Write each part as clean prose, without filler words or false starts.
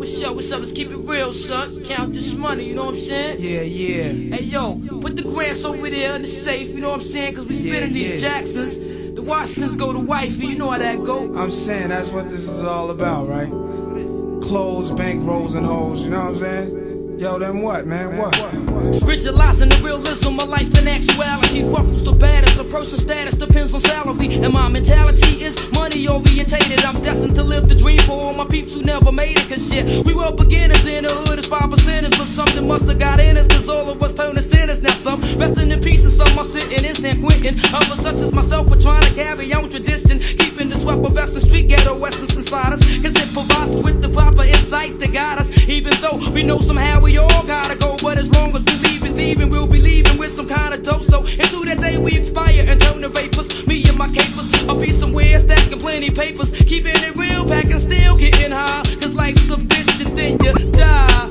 what's up? Let's keep it real, son. Count this money, you know what I'm saying? Yeah, yeah. Hey, yo, put the grants over there in the safe, you know what I'm saying? Cause we spinning these Jacksons. The Washingtons go to wifey, you know how that go. I'm saying that's what this is all about, right? Clothes, bank rolls, and hoes, you know what I'm saying? Yo, then what, man, what? Visualizing the realism of life in actuality. What was the baddest? A person's status depends on salary. And my mentality is money orientated. I'm destined to live the dream for all my peeps who never made it. Cause shit, we were beginners in the hood as 5%ers. But something must have got in us, cause all of us turned to sinners. Now some resting in peace and some are sitting in San Quentin. Others such as myself are trying to carry on tradition, keeping this weapon vest and street ghetto essence inside us. Cause it provides us with the proper insight to guide us. Even though we know somehow we all gotta go, but as long as we leave it leaving, we'll be leaving with some kind of dope. So until that day we expire and turn to vapors, me and my capers, I'll be somewhere stacking plenty papers, keeping it real, packing still getting high. Cause life's a bitch and then you die.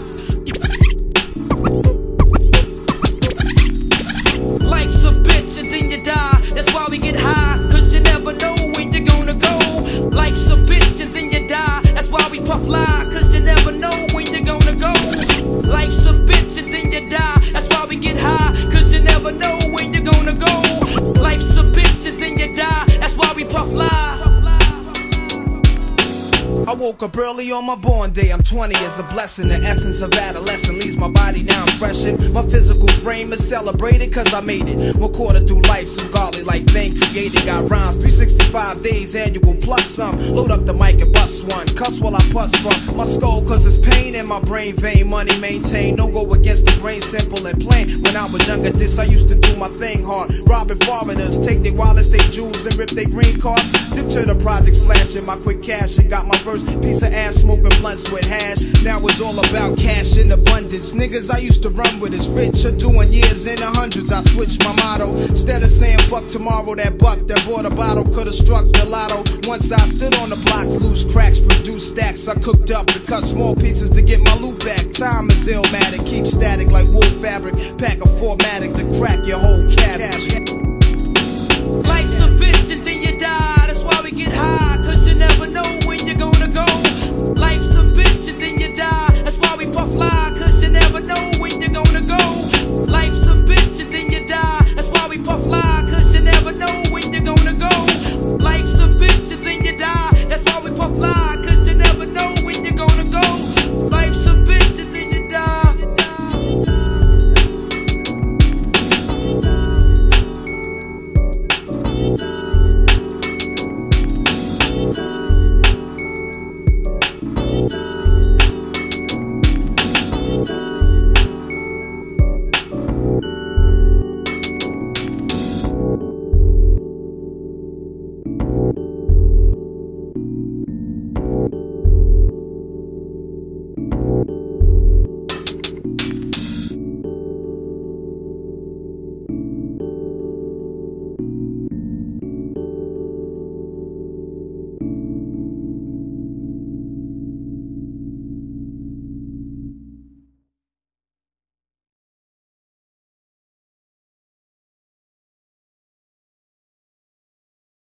Life's a bitch and then you die. That's why we get high, cause you never know when you're gonna go. Life's a bitch and then you die. That's why we puff lie, cause you never know when you're gonna go. Life's a bitch and then you die. That's why we get high, cause you never know when you're gonna go. Life's a bitch and then you die. That's why we puff lie. I woke up early on my born day. I'm 20 is a blessing. The essence of adolescence leaves my body now freshened. My physical frame is celebrated cause I made it. 1/4 through life, so godly like Vane created. Got rhymes 365 days annual plus some. Load up the mic and bust one. Cuss while I puss from my skull cause it's pain in my brain vein. Money maintained, don't go against the grain, simple and plain. When I was younger this I used to do my thing hard. Robbing foreigners, take their wallets, their jewels and rip their green cards. Dip to the projects flashing my quick cash and got my first piece of ass smoking blunts with hash. Now it's all about cash in abundance. Niggas I used to run with is rich or doing years in the hundreds. I switched my motto. Instead of saying fuck tomorrow, that buck that bought a bottle could've struck the lotto. Once I stood on the block, loose cracks, produced stacks. I cooked up to cut small pieces to get my loot back. Time is illmatic, keep static like wool fabric. Pack a 4-matic to crack your whole cabbage.